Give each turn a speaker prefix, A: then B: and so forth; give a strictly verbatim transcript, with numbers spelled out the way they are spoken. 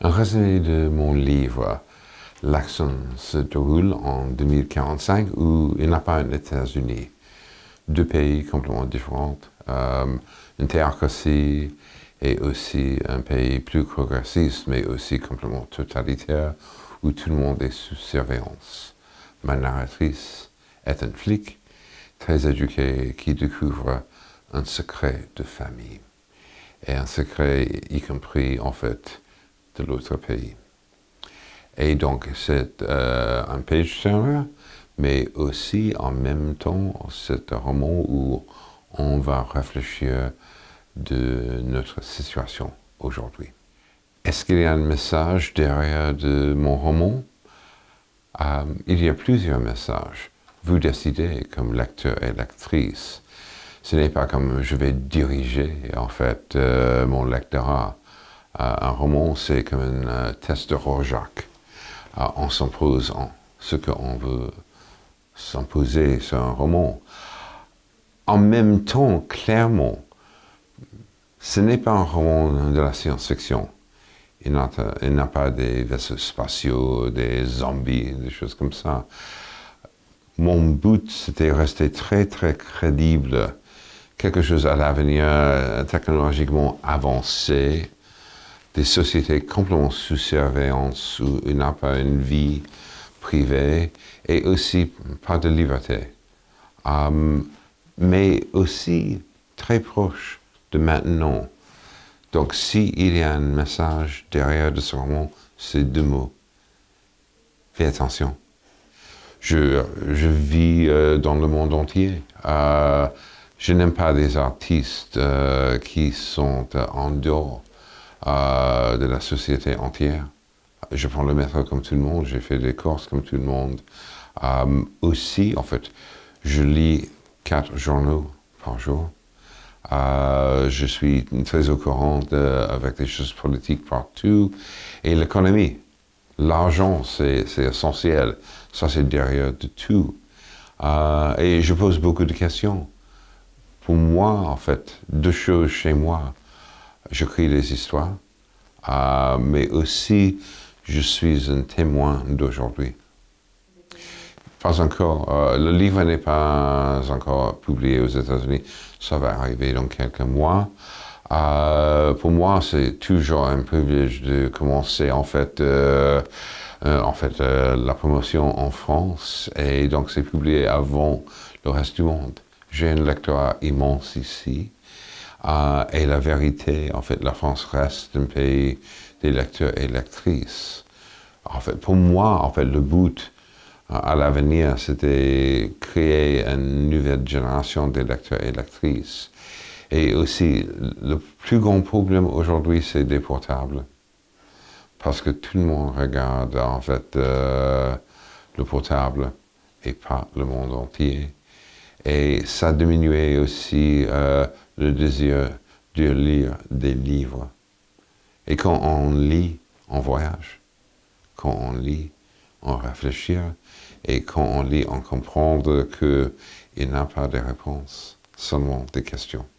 A: Un résumé de mon livre. L'action se déroule en deux mille quarante-cinq où il n'y a pas les États-Unis. Deux pays complètement différents, euh, une théocratie et aussi un pays plus progressiste, mais aussi complètement totalitaire, où tout le monde est sous surveillance. Ma narratrice est un flic très éduqué qui découvre un secret de famille, et un secret y compris en fait de l'autre pays. Et donc c'est euh, un page turner, mais aussi en même temps c'est un roman où on va réfléchir de notre situation aujourd'hui. Est-ce qu'il y a un message derrière de mon roman? euh, Il y a plusieurs messages. Vous décidez comme lecteur et lectrice. Ce n'est pas comme je vais diriger en fait euh, mon lectorat. Euh, un roman, c'est comme un euh, test de Rorschach. Euh, on s'impose en ce qu'on veut s'imposer sur un roman. En même temps, clairement, ce n'est pas un roman de la science-fiction. Il n'a pas des vaisseaux spatiaux, des zombies, des choses comme ça. Mon but, c'était rester très, très crédible. Quelque chose à l'avenir, technologiquement avancé, des sociétés complètement sous surveillance où il n'a pas une vie privée et aussi pas de liberté. Um, mais aussi très proche de maintenant. Donc s'il y a un message derrière de ce roman, c'est deux mots. Fais attention. Je, je vis euh, dans le monde entier. Euh, je n'aime pas des artistes euh, qui sont euh, en dehors euh, de la société entière. Je prends le métro comme tout le monde, j'ai fait des courses comme tout le monde. Euh, aussi, en fait, je lis quatre journaux par jour. Euh, je suis très au courant de, avec des choses politiques partout. Et l'économie, l'argent, c'est essentiel. Ça, c'est derrière de tout. Euh, et je pose beaucoup de questions. Pour moi, en fait, deux choses chez moi. J'écris des histoires, euh, mais aussi, je suis un témoin d'aujourd'hui. Pas encore. Euh, le livre n'est pas encore publié aux États-Unis. Ça va arriver dans quelques mois. Euh, pour moi, c'est toujours un privilège de commencer en fait, euh, euh, en fait euh, la promotion en France. Et donc, c'est publié avant le reste du monde. J'ai un lectorat immense ici. Euh, et la vérité, en fait, la France reste un pays des lecteurs et lectrices. En fait, pour moi, en fait, le but à l'avenir, c'était créer une nouvelle génération de lecteurs et lectrices. Et aussi, le plus grand problème aujourd'hui, c'est des portables. Parce que tout le monde regarde, en fait, euh, le portable et pas le monde entier. Et ça diminuait aussi euh, le désir de lire des livres. Et quand on lit, on voyage. Quand on lit, on réfléchit. Et quand on lit, on comprend qu'il n'y a pas de réponses, seulement des questions.